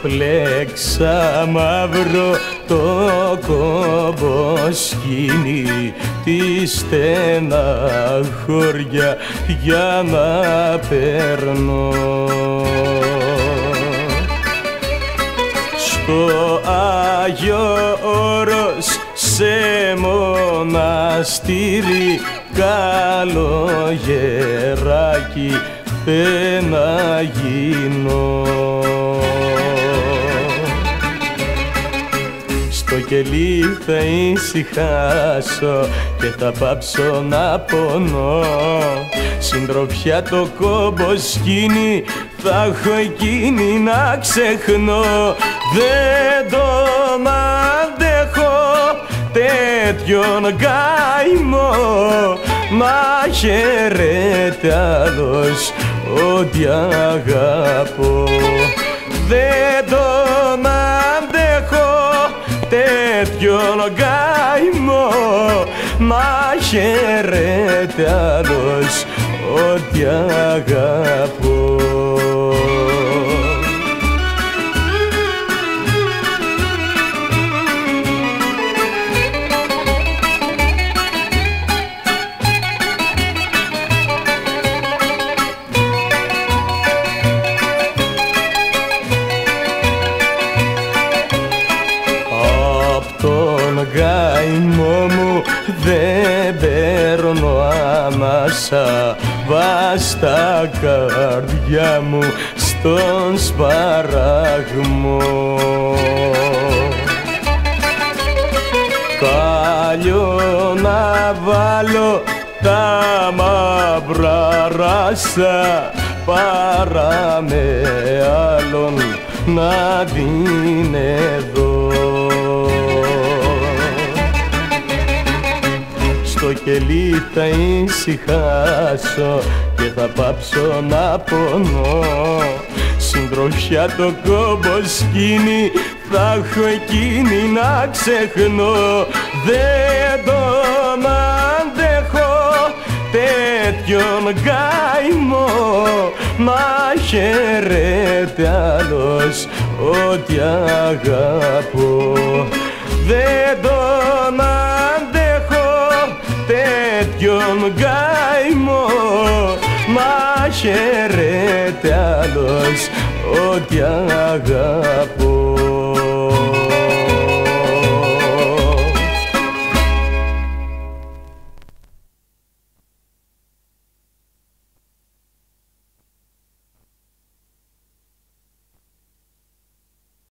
πλέξα μαύρο το κομποσκήνι τη στεναχώρια για να περνώ. Στο Άγιο Όρος σε μοναστήρι καλογεράκι να γίνω. Στο κελί θα ησυχάσω και θα πάψω να πονώ. Συντροφιά το κομποσκήνι θα έχω εκείνη να ξεχνώ. Δεν τον αντέχω τέτοιον καημό, μα χαίρεται άλλος ότι αγαπώ. Δεν τον αντέχω τέτοιον καημό, μα χαίρεται άλλος ότι αγαπώ. Τον καημό μου δεν παίρνω ανάσα, βάστα καρδιά μου στον σπαραγμό. Κάλλιο να βάλω τα μαύρα ράσα παρά με άλλον να την εδώ. Στο κελί θα ησυχάσω και θα πάψω να πονώ. Συντροφιά το κομποσκήνι θα έχω εκείνη να ξεχνώ. Δεν τον αντέχω τέτοιον καημό, μα χαίρεται άλλος ότι αγαπώ. Δεν τον αντέχω τέτοιον καημό, μα χαίρεται άλλος ότι αγαπώ.